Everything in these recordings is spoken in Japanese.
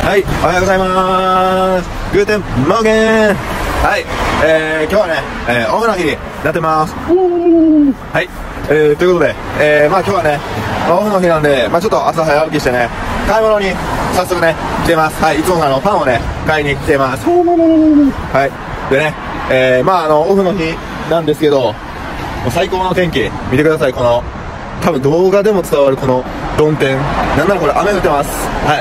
はい、おはようございます。グーテンモーゲン。はい、今日はね、オフの日になってます。はい、ということで、今日はね、オフの日なんで、ちょっと朝早起きしてね、買い物に早速ね、来てます。はい、いつもパンをね、買いに来てます。はい、でね、オフの日なんですけど、最高の天気、見てください、この、多分動画でも伝わるこの曇天。なんならこれ雨降ってます。はい。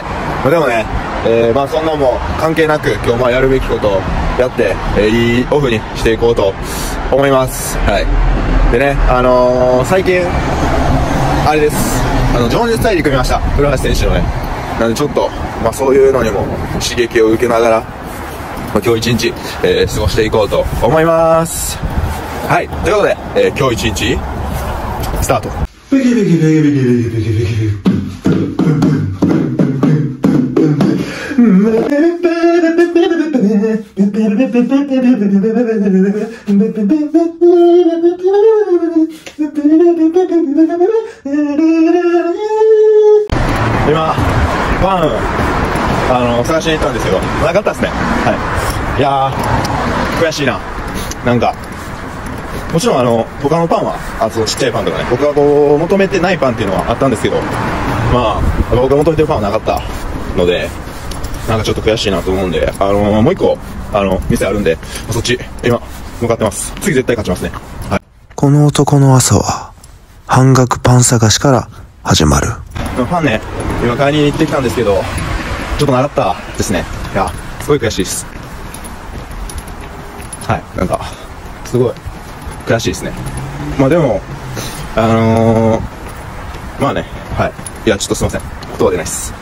でもね、そんなも関係なく今日やるべきことをやって、いいオフにしていこうと思います。はい。でね、最近、あれです。情熱大陸見ました。古橋選手のね。なんでちょっと、そういうのにも刺激を受けながら、今日一日、過ごしていこうと思います。はい。ということで、今日一日、スタート。今パン探しに行ったんですけどなかったですね。はい。いやー悔しいな。なんかもちろん他のパンはちっちゃいパンとかね、僕がこう求めてないパンっていうのはあったんですけど、僕が求めてるパンはなかったので、なんかちょっと悔しいなと思うんで、もう一個店あるんで、そっち今向かってます。次絶対勝ちますね。はい。 この男の朝は半額パン探しから始まる。 パンね、今買いに行ってきたんですけど、ちょっとなかったですね。いや、すごい悔しいです。はい、なんかすごい悔しいですね。でもね、はい。いや、ちょっとすいません、言葉出ないっす。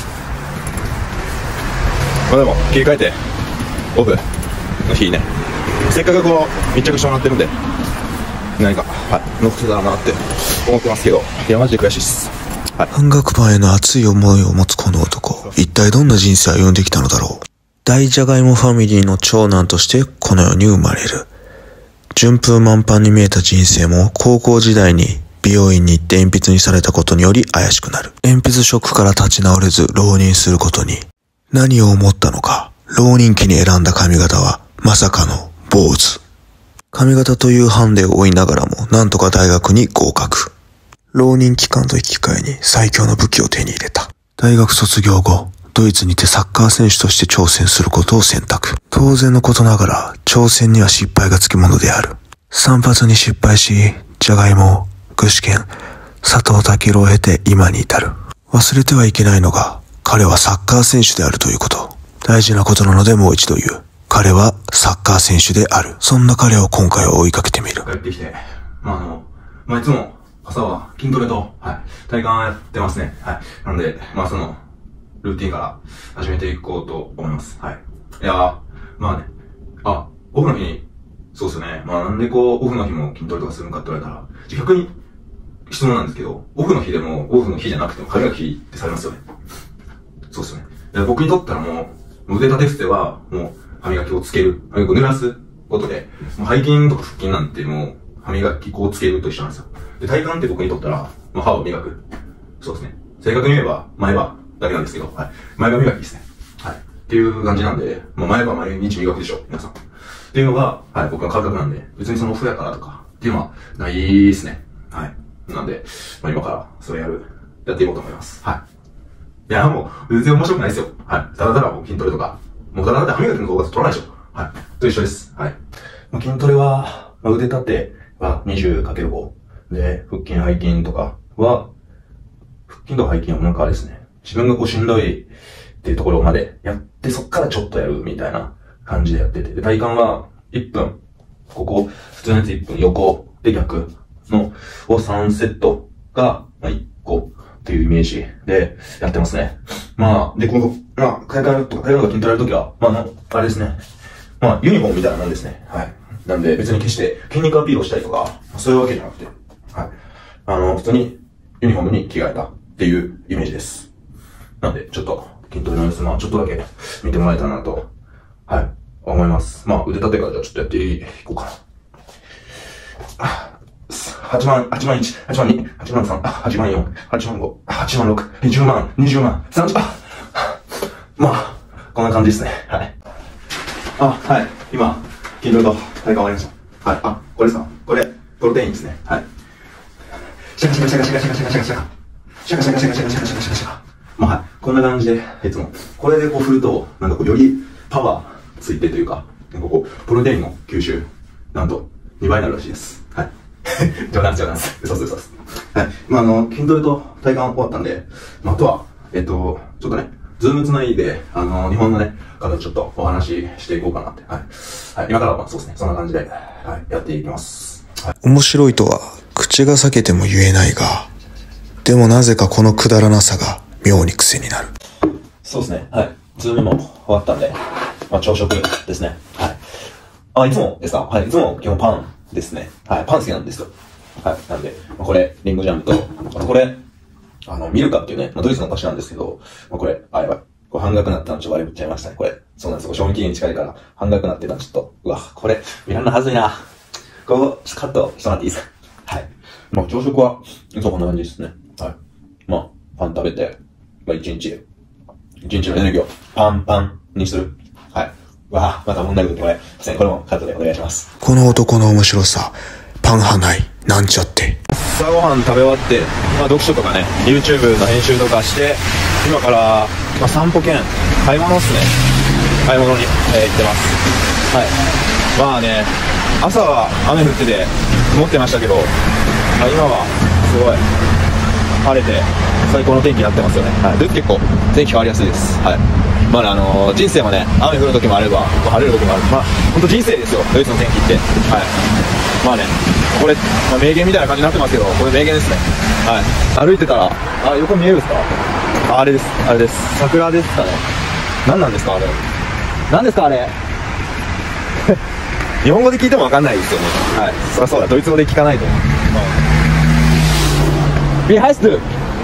でも切り替えてオフの日ね、せっかくこう密着してもらってるんで、何か乗ってたらなって思ってますけど、いやマジで悔しいっす。はい。 半額パンへの熱い思いを持つこの男、一体どんな人生を歩んできたのだろう。大じゃがいもファミリーの長男としてこの世に生まれる。順風満帆に見えた人生も高校時代に美容院に行って鉛筆にされたことにより怪しくなる。鉛筆ショックから立ち直れず浪人することに。何を思ったのか、浪人期に選んだ髪型はまさかの坊主。髪型というハンデを負いながらもなんとか大学に合格。浪人期間と引き換えに最強の武器を手に入れた。大学卒業後、ドイツにてサッカー選手として挑戦することを選択。当然のことながら挑戦には失敗がつきものである。散髪に失敗し、じゃがいも、具志堅、佐藤健を経て今に至る。忘れてはいけないのが、彼はサッカー選手であるということ。大事なことなのでもう一度言う。彼はサッカー選手である。そんな彼を今回は追いかけてみる。 帰ってきて、いつも朝は筋トレと、体幹やってますね。はい。なんで、その、ルーティンから始めていこうと思います。はい。いやー、オフの日に、そうっすね。なんでオフの日も筋トレとかするのかって言われたら、逆に質問なんですけど、オフの日でも、オフの日じゃなくても、歯磨きってされますよね。そうっすね。僕にとったらもう、腕立て伏せは、もう、歯磨きをつける。歯磨きを濡らすことで、もう背筋とか腹筋なんてもう、歯磨き粉をつけると一緒なんですよ。で、体幹って僕にとったら、歯を磨く。そうですね。正確に言えば、前歯だけなんですけど、前歯磨きですね。はい。っていう感じなんで、前歯毎日磨くでしょ、皆さん。っていうのが、僕の感覚なんで、別にそのオフやからとか、っていうのは、ないですね。はい。なんで、今から、それやっていこうと思います。はい。いや、もう、全然面白くないですよ。はい。ただただもう筋トレとか、もうただただ歯磨きの動画撮らないでしょ。はい。と一緒です。はい。筋トレは、腕立ては 20×5。で、腹筋、背筋とかは、腹筋とか背筋はなんかですね、自分がしんどいっていうところまでやって、そっからちょっとやるみたいな感じでやってて。で、体幹は1分、普通のやつ1分、横で逆のを3セットが、1個っていうイメージでやってますね。で、海外とか筋トレやるときは、あれですね。ユニフォームみたいなもんですね。はい。なんで、別に決して筋肉アピールをしたりとか、そういうわけじゃなくて、はい。普通にユニフォームに着替えたっていうイメージです。なんで、ちょっと筋トレの様子、ちょっとだけ見てもらえたらなと、思います。腕立てからじゃあちょっとやっていこうかな。8万1、8万2、8万3、8万4、8万5、8万6、10万、20万、30、 まあ、こんな感じですね。はい。はい。今、筋トレと体幹終わりました。はい。これですか？これ、プロテインですね。はい。シャカシャカシャカシャカシャカシャカシャカシャカ。シャカシャカシャカシャカシャカシャカシャカシャカ。まあ、はい。こんな感じで、いつも。これでこう振ると、なんかこう、よりパワーついてというか、なんかこう、プロテインの吸収、なんと、2倍になるらしいです。はい。冗談です。嘘です。はい。まあ、筋トレと体幹終わったんで、まあ、あとは、ちょっとね、ズームつないで、日本のね、方とちょっとお話ししていこうかなって。はい。はい。今からはそうですね、そんな感じで、はい、やっていきます。はい。 面白いとは、口が裂けても言えないが、でもなぜかこのくだらなさが、妙に癖になる。 そうですね。はい。ズームも終わったんで、まあ、朝食ですね。はい。いつもですか？はい。いつも基本パンですね。はい。パン好きなんですよ。はい。なんで、これ、リンゴジャムと、これ、ミルカっていうね、ドイツのお菓子なんですけど、これ、やばい。これ半額になったのちょっと割れちゃいましたね、これ。そうなんですよ。賞味期限近いから、半額になってたのちょっと、うわ、これ、見らんなはずいな。こう、カットしてもらっていいですか？はい。まあ、朝食は、いつもこんな感じですね。はい。まあ、パン食べて、まあ、一日のエネルギーをパンパンにする。はい。わぁ、また問題ことこれ。これもカットでお願いします。 この男の面白さ、パン派ない、なんちゃって。 朝ごはん食べ終わって、まあ、読書とかね、YouTube の編集とかして、今から、まあ、散歩兼買い物っすね。買い物に、行ってます。はい。まあね、朝は雨降ってて曇ってましたけど、まあ、今はすごい晴れて最高の天気になってますよね。はい。で結構天気変わりやすいです。はい。まあ人生はね、雨降る時もあれば、まあ、晴れる時もある。まあ本当人生ですよ、ドイツの天気って。はい。まあね、これ、まあ、名言みたいな感じになってますけど、これ名言ですね。はい。歩いてたら、横見えるんですか？あれです。桜ですかね。何なんですかあれ。何ですかあれ。日本語で聞いてもわかんないですよね。はい。そりゃそうだ、ドイツ語で聞かないと。Wie heißt du？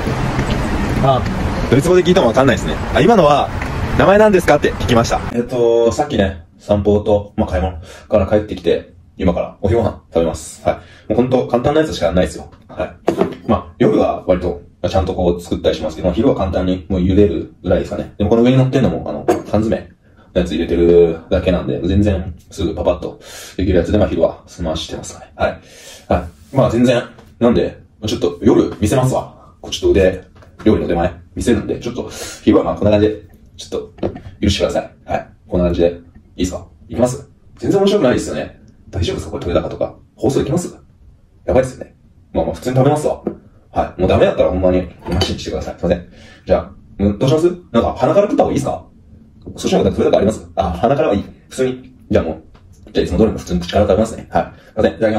ドイツ語で聞いてもわかんないですね。今のは、名前なんですかって聞きました。さっきね、散歩と、まあ、買い物から帰ってきて、今からお昼ご飯食べます。はい。もうほんと簡単なやつしかないですよ。はい。まあ、夜は割と、ちゃんとこう作ったりしますけど、昼は簡単にもう茹でるぐらいですかね。でもこの上に乗ってんのも、缶詰のやつ入れてるだけなんで、全然すぐパパッとできるやつで、まあ昼は済ましてますかね。はい。はい。まあ全然、なんで、ちょっと夜見せますわ。ちょっと料理の出前見せるんで、ちょっと昼はまあこんな感じで、ちょっと許してください。はい。こんな感じで、いいですか？いきます？全然面白くないですよね。大丈夫ですか？これ取れ高とか。放送いきます？やばいですよね。まあ普通に食べますわ。はい。もうダメだったらほんまになしにしてください。すいません。じゃあ、どうします？なんか鼻から食った方がいいですか？そしたら取れ高あります？鼻からはいい。普通に。じゃあいつも通りの普通に口から食べますね。はい。すいません。いただきます。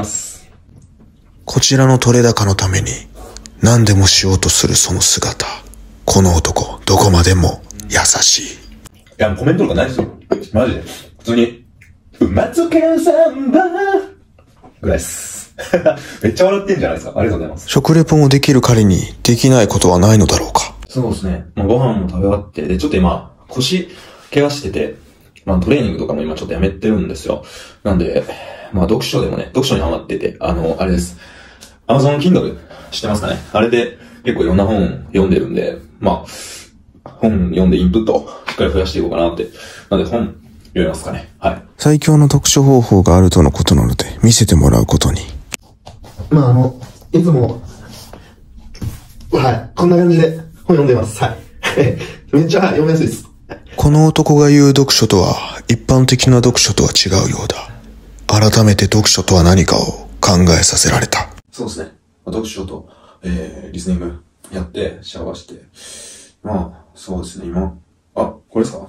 こちらの取れ高のために、何でもしようとするその姿。この男、どこまでも優しい。 いや、コメントとかないですよ。マジで。普通に、馬つけサンバぐらいです。めっちゃ笑ってんじゃないですか。ありがとうございます。 食レポもできる彼にできないことはないのだろうか。 そうですね。まあ、ご飯も食べ終わって、で、ちょっと今、腰怪我してて、まあ、トレーニングとかも今ちょっとやめてるんですよ。なんで、まあ、読書にハマってて、あれです。Amazon Kindle 知ってますかね？あれで結構いろんな本読んでるんで、まあ、本読んでインプットをしっかり増やしていこうかなって。なんで本読みますかね。はい。 最強の読書方法があるとのことなので、見せてもらうことに。 まあいつも、はい、こんな感じで本読んでます。はい。めっちゃ読みやすいです。 この男が言う読書とは、一般的な読書とは違うようだ。改めて読書とは何かを考えさせられた。 そうですね。読書と、リスニングやって、シャワーして。まあ、そうですね、今。これですか？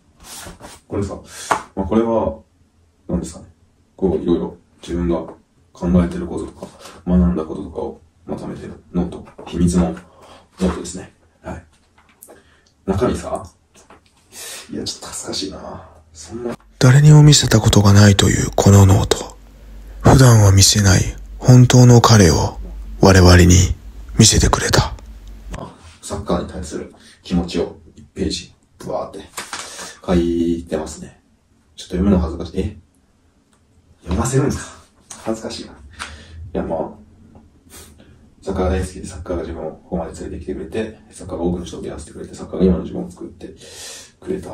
まあ、これは、何ですかね。こう、いろいろ自分が考えてることとか、学んだこととかをまとめてるノート。秘密のノートですね。はい。中身さ、いや、ちょっと恥ずかしいな。そんな。 誰にも見せたことがないというこのノート。普段は見せない本当の彼を我々に見せてくれた。 サッカーに対する気持ちを1ページ、わーって書いてますね。ちょっと読むの恥ずかしい。読ませるんですか？恥ずかしいな。いや、まあ、サッカーが大好きで、サッカーが自分をここまで連れてきてくれて、サッカーが多くの人を出会わせてくれて、サッカーが今の自分を作って、 くれた。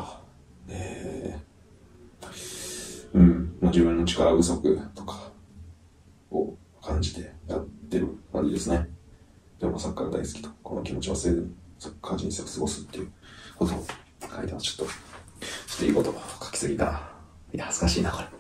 自分の力不足とかを感じてやってる感じですね。でもサッカーが大好きと、この気持ちを忘れずにサッカー人生を過ごすっていうことを書いてます。ちょっといいこと書きすぎたな。いや、恥ずかしいな、これ。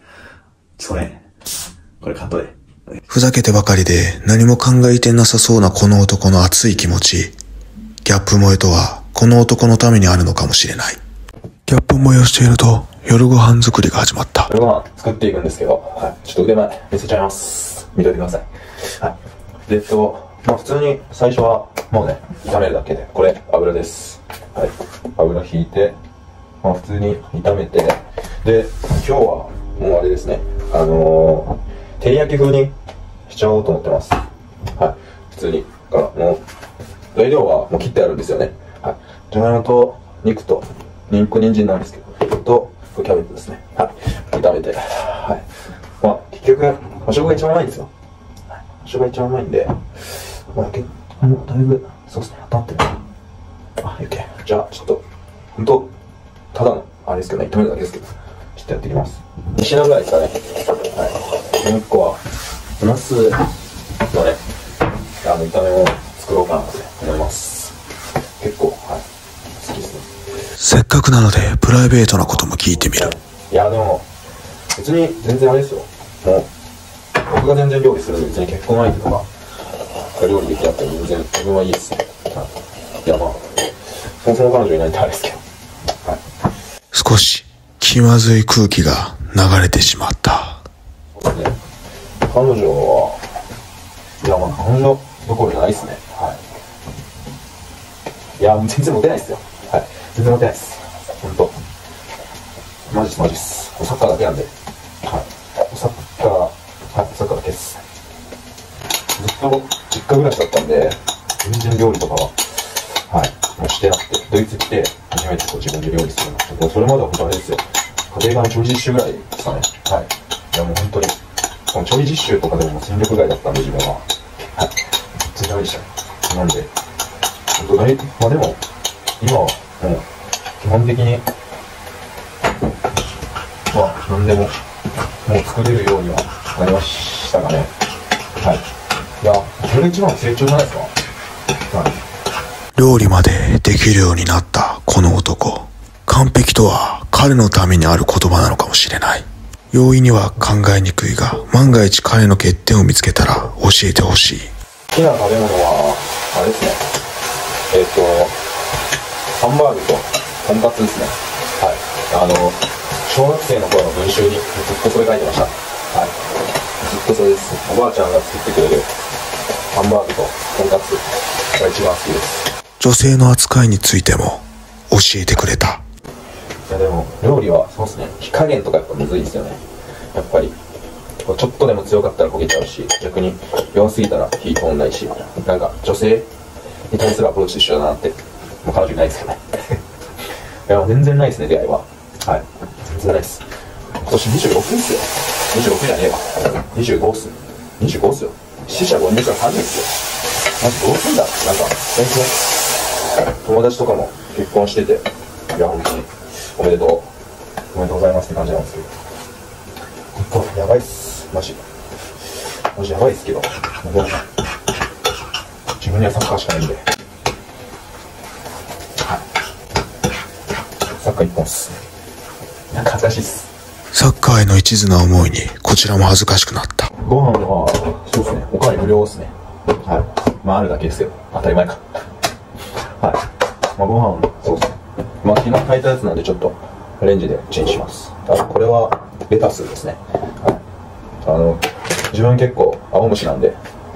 これカットで。 ふざけてばかりで何も考えてなさそうなこの男の熱い気持ち。ギャップ萌えとはこの男のためにあるのかもしれない。ギャップ萌えをしていると夜ご飯作りが始まった。 夜ご飯作っていくんですけど、ちょっと腕前見せちゃいます。見といてください。で、普通に最初はもうね、炒めるだけで、これ油です。油引いて、普通に炒めて、で、今日はもうあれですね、照り焼き風にしちゃおうと思ってます。普通に。だからもう、材料はもう切ってあるんですよね。じゃがいもと肉と、人参なんですけど、と、キャベツですね。炒めて。結局、和食が一番うまいんですよ。和食が一番うまいんで、だいぶ、そうですね、当たってる。OK。じゃあ、ちょっと、ほんと、ただの、あれですけどね、炒めるだけですけど、ちょっとやっていきます。2品ぐらいですかね。もう1個は、ナスのね、炒め物を作ろうかなと思います。結構、好きですね。 せっかくなので、プライベートなことも聞いてみる。 いや、でも、別に全然あれですよ。もう、僕が全然料理するんで、別に結婚相手とか、料理できなくても全然自分はいいですね。いや、そもそも彼女いないんであれですけど。 少し気まずい空気が流れてしまった。 彼女は、彼女どころじゃないですね。いや、全然モテないですよ。全然モテないです。ほんと。マジっす。サッカーだけなんで。サッカーだけです。ずっと実家暮らしだったんで、全然料理とかは、もうしてなくて、ドイツ来て初めて自分で料理するようになって、もうそれまでは本当あれですよ。家庭科の調理実習ぐらいですかね。いやもう本当に、この調理実習とかでも戦力外だったんで自分は。全然ダメでしたね。なんで、本当でも、今はもう、基本的に、何でも、もう作れるようにはなりましたかね。いや、それが一番の成長じゃないですか。 料理までできるようになったこの男。完璧とは彼のためにある言葉なのかもしれない。容易には考えにくいが、万が一彼の欠点を見つけたら教えてほしい。 好きな食べ物は、あれですね。ハンバーグととんかつですね。小学生の頃の文集にずっとそれ書いてました。ずっとそれです。おばあちゃんが作ってくれるハンバーグととんかつが一番好きです。 女性の扱いについても教えてくれた。 いやでも料理はそうですね、火加減とかやっぱむずいですよね。やっぱりちょっとでも強かったら焦げちゃうし、逆に弱すぎたら火通んないし、なんか女性に対するアプローチと一緒だなって。もう彼女いないですけどね。いや全然ないですね、出会いは。全然ないです。今年26ですよ。26じゃねえわ。25っす。25っすよ。死者5人から30ですよ。マジどうすんだ。なんか最近友達とかも結婚してて、いや本当におめでとうございますって感じなんですけど、本当やばいっす。マジやばいっすけど、でも自分にはサッカーしかないんで、サッカー一本っす。なんか恥ずかしいっす。 サッカーへの一途な思いにこちらも恥ずかしくなった。 ご飯はそうですね、おかわり無料ですね。あるだけですけど当たり前か。ご飯そうですね、昨日炊いたやつなんでちょっとレンジでチンします。これはレタスですね。自分結構青虫なんで、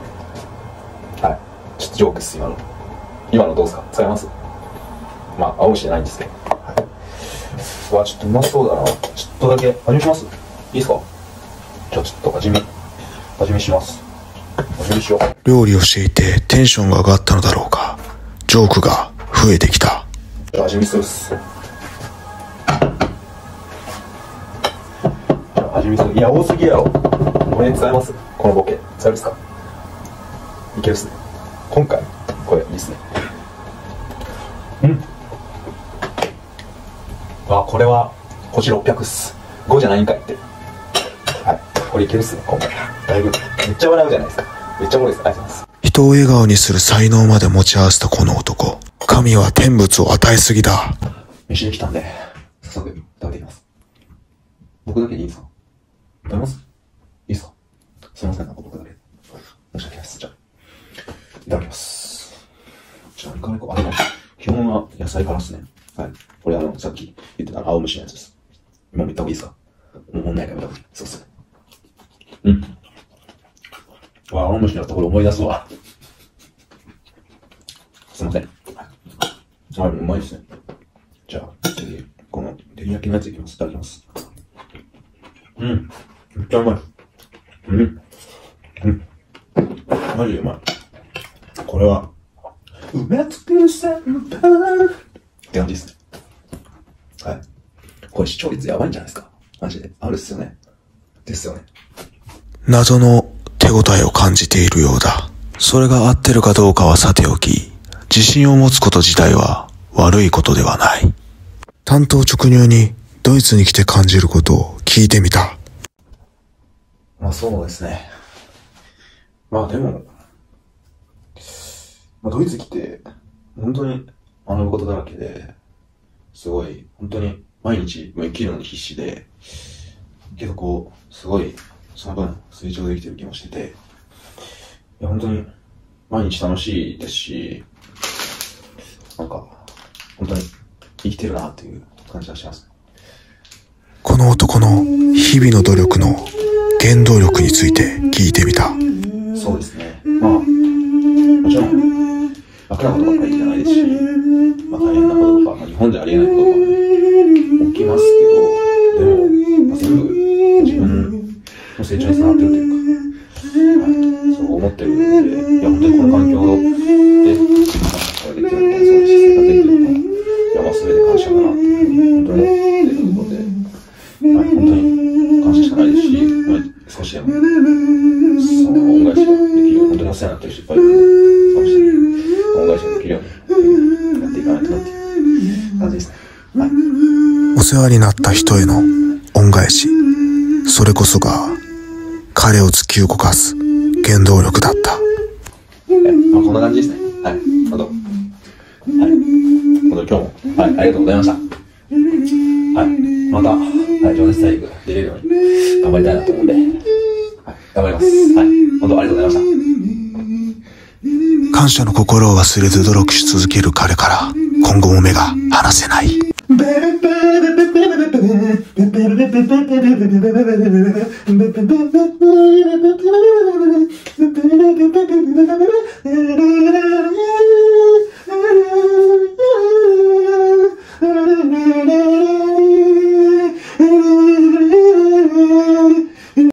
ちょっとジョークっす。今のどうですか、使えます？青虫じゃないんですけど。ちょっとうまそうだな。ちょっとだけ味見します？いいですか？じゃあちょっと味見します。味見しよう。 料理をしていてテンションが上がったのだろうか、ジョークが増えてきた。 味見するっす。味見する。いや多すぎやろ。これ使えます？このボケ使えるっすか？いけるっすね。今回これいいっすね。 これは星600っす。5じゃないんかいって。はい。これいけるっすね、今回。だいぶ。めっちゃ笑うじゃないですか。めっちゃおもろいです。ありがとうございます。 人を笑顔にする才能まで持ち合わせたこの男。神は天物を与えすぎだ。 飯できたんで、早速食べていきます。僕だけでいいですか？食べます？いいですか？すいません、なんか僕だけ。申し訳ないです。じゃあ、いただきます。じゃあ、何からいこう。あ、でも、基本は野菜からですね。はい。これさっき言ってた青虫のやつです。もう見た方がいいですか？もう問題ないから見た方がいい。そうっすね。うん。青虫のところ思い出すわ。すいません。あ、うまいですね。じゃあ、次、この、照り焼きのやついきます。いただきます。うん。めっちゃうまい。うん。うん。マジでうまい。これは、埋め尽くされたって感じですね。はい。これ視聴率やばいんじゃないですか？マジで。あるっすよね。ですよね。 謎の手応えを感じているようだ。それが合ってるかどうかはさておき、自信を持つこと自体は悪いことではない。単刀直入にドイツに来て感じることを聞いてみた。 まあそうですね。まあでも、ドイツ来て、本当に学ぶことだらけで、すごい、本当に毎日生きるのに必死で、けどこう、すごい、その分成長できてる気もしてて、いや本当に毎日楽しいですし、なんか、本当に生きてるなっていう感じがします。 この男の日々の努力の原動力について聞いてみた。 そうですね。まあ、もちろん、楽なことばっかりじゃないですし、まあ大変なこととか、日本じゃありえないこととかも起きますけど、でも、全部自分の成長につながってるというか、はい、そう思ってるので、いや、本当にこの環境で、できるのもそうですし、生活できるのも、いや、まあ全て感謝だなっていうふうに、本当に思っているので、はい、本当に感謝しかないですし、まあ、少しでも、その恩返しができるように、本当にお世話になってる人いっぱいいるので、その人に恩返しができるようにやっていかないとなっていう感じですね。はい。 お世話になった人への恩返し、それこそが彼を突き動かす原動力だった。 まあこんな感じですね。はい。あと、はい。今日も、はい、ありがとうございました。はい。また、はい、情熱大陸出れるように頑張りたいなと思うんで、はい、頑張ります。はい。本当ありがとうございました。 感謝の心を忘れず努力し続ける彼から今後も目が離せない。